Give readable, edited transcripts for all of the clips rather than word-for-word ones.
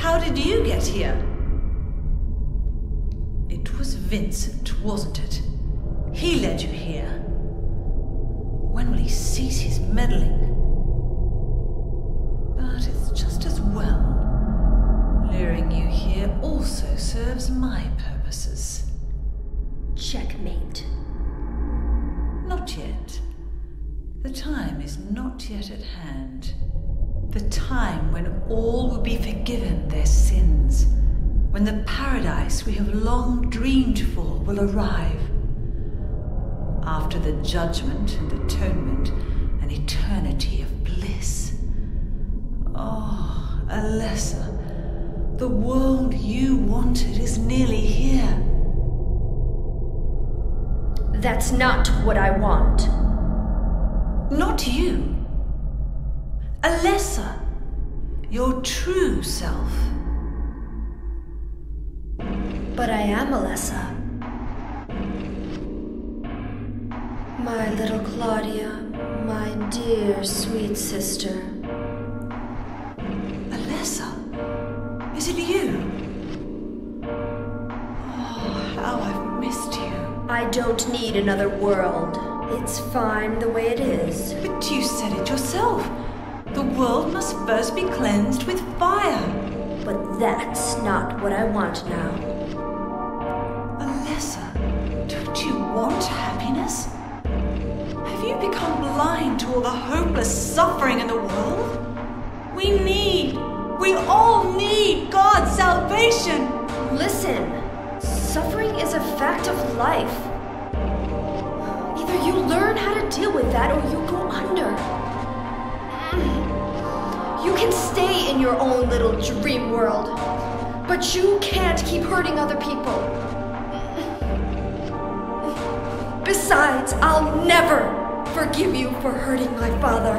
How did you get here? It was Vincent, wasn't it? He led you here. When will he cease his meddling? But it's just as well. Luring you here also serves my purposes. Checkmate. Not yet. The time is not yet at hand. The time when all will be forgiven their sins. When the paradise we have long dreamed for will arrive. After the judgment and atonement, an eternity of bliss. Oh, Alessa, the world you wanted is nearly here. That's not what I want. Not you. Alessa, your true self. But I am Alessa. My little Claudia, my dear sweet sister. Alessa, is it you? Oh, how I've missed you. I don't need another world. It's fine the way it is. But you said it yourself. The world must first be cleansed with fire. But that's not what I want now. Alessa, don't you want happiness? Have you become blind to all the hopeless suffering in the world? We all need God's salvation. Listen, suffering is a fact of life. Either you learn how to deal with that or you go under. You can stay in your own little dream world, but you can't keep hurting other people. Besides, I'll never forgive you for hurting my father.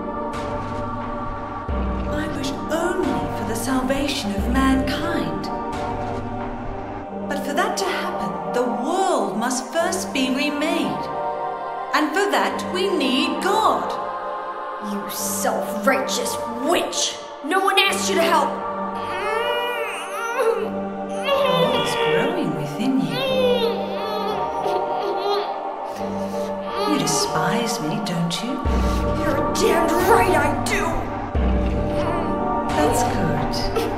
I wish only for the salvation of mankind. But for that to happen, the world must first be remade. And for that, we need God. You self-righteous witch! No one asked you to help! What's growing within you? You despise me, don't you? You're damned right I do! That's good.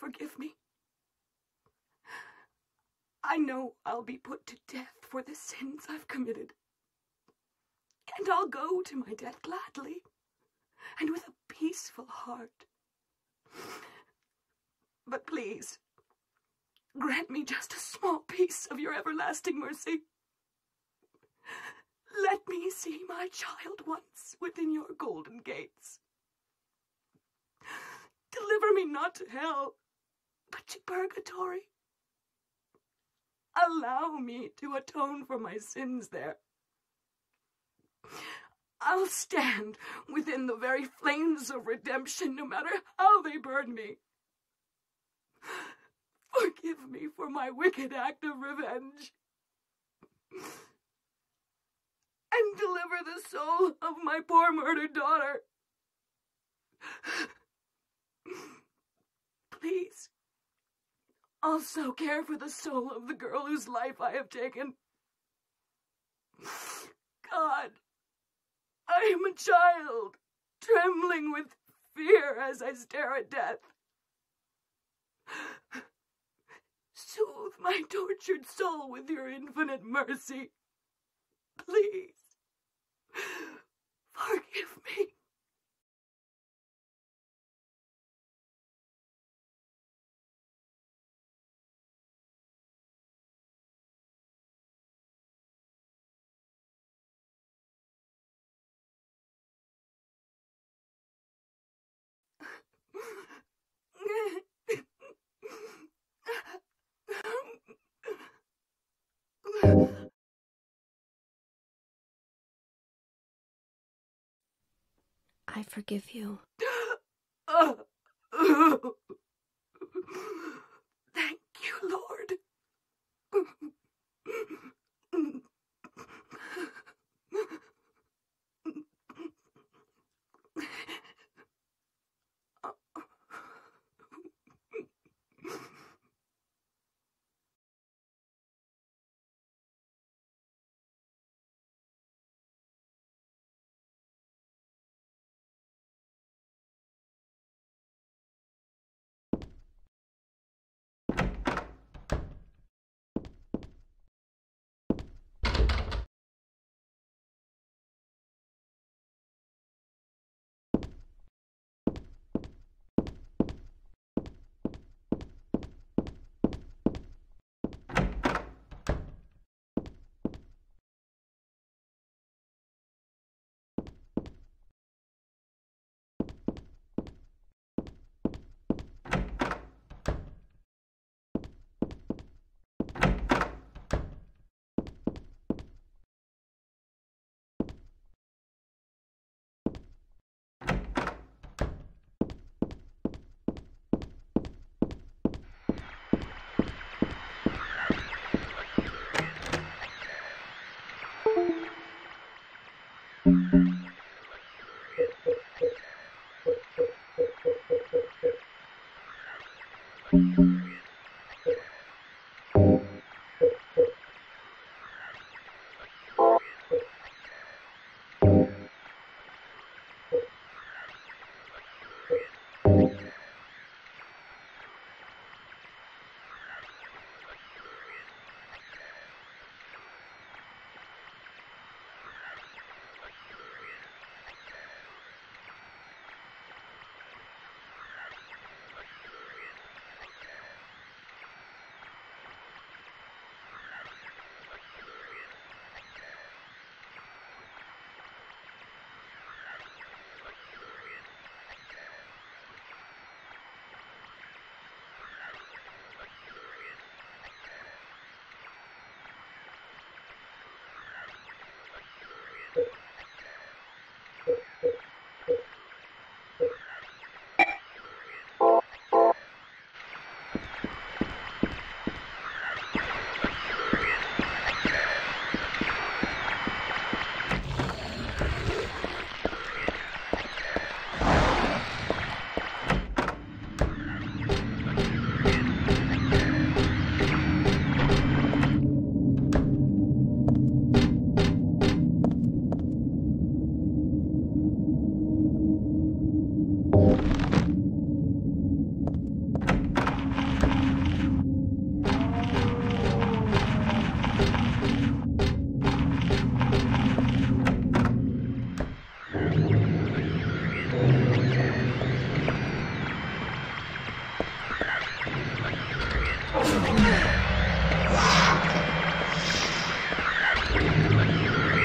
forgive me. I know I'll be put to death for the sins I've committed. And I'll go to my death gladly, and with a peaceful heart. But please, grant me just a small piece of your everlasting mercy. Let me see my child once within your golden gates. Deliver me not to hell, but to purgatory. Allow me to atone for my sins there. I'll stand within the very flames of redemption, no matter how they burn me. Forgive me for my wicked act of revenge. And deliver the soul of my poor murdered daughter. Please, also care for the soul of the girl whose life I have taken. God, I am a child, trembling with fear as I stare at death. Soothe my tortured soul with your infinite mercy. Please, forgive me. I forgive you. Thank you, Lord.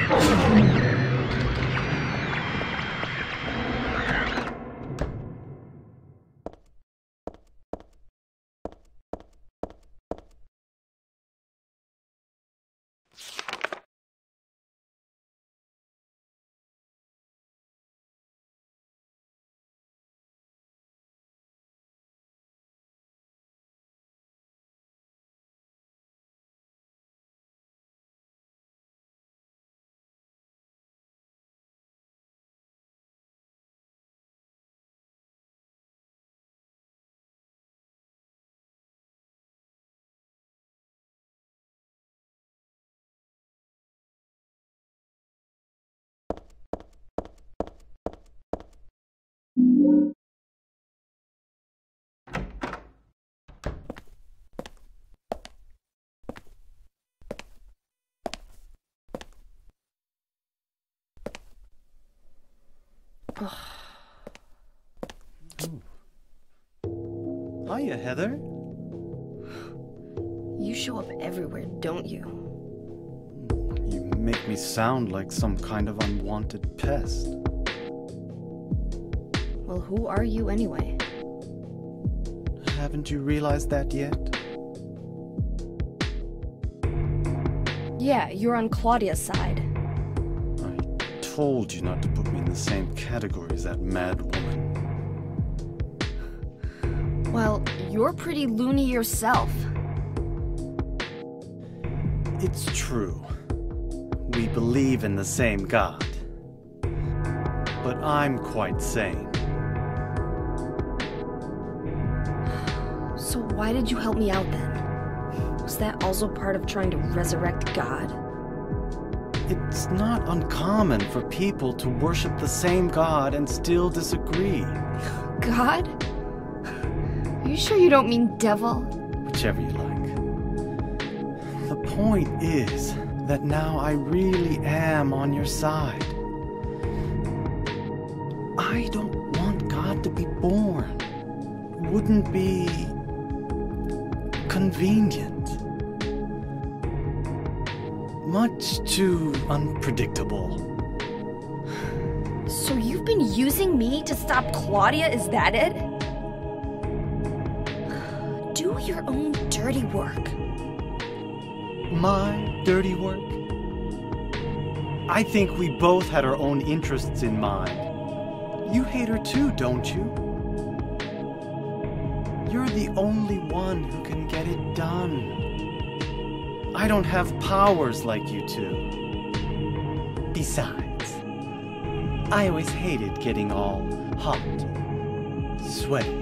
Hiya, Heather. You show up everywhere, don't you? You make me sound like some kind of unwanted pest. Well, who are you anyway? Haven't you realized that yet? Yeah, you're on Claudia's side. I told you not to put me in the same category as that mad woman. Well, you're pretty loony yourself. It's true. We believe in the same God. But I'm quite sane. So why did you help me out then? Was that also part of trying to resurrect God? It's not uncommon for people to worship the same God and still disagree. God? Are you sure you don't mean devil? Whichever you like. The point is that now I really am on your side. I don't want God to be born. Wouldn't be convenient. Much too unpredictable. So you've been using me to stop Claudia, is that it? Do your own dirty work. My dirty work? I think we both had our own interests in mind. You hate her too, don't you? You're the only one who can get it done. I don't have powers like you two. Besides, I always hated getting all hot, sweaty.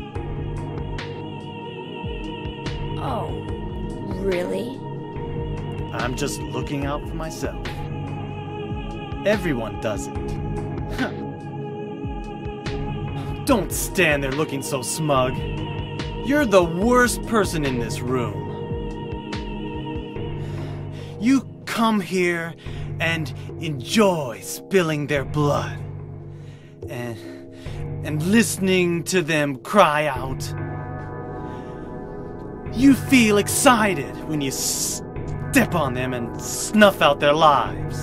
Oh, really? I'm just looking out for myself. Everyone does it. Don't stand there looking so smug. You're the worst person in this room. You come here and enjoy spilling their blood. And listening to them cry out. You feel excited when you step on them and snuff out their lives.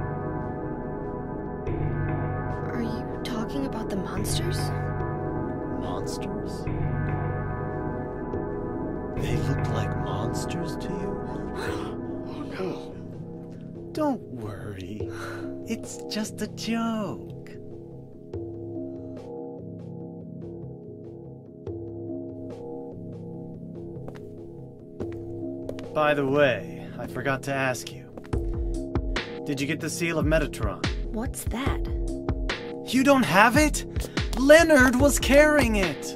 Are you talking about the monsters? Monsters? They look like monsters to you? Oh no. Don't worry. It's just a joke. By the way, I forgot to ask you. Did you get the Seal of Metatron? What's that? You don't have it? Leonard was carrying it.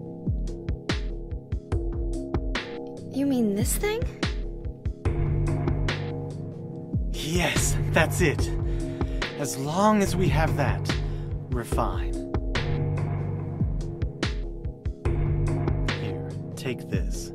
You mean this thing? Yes, that's it. As long as we have that, we're fine. Here, take this.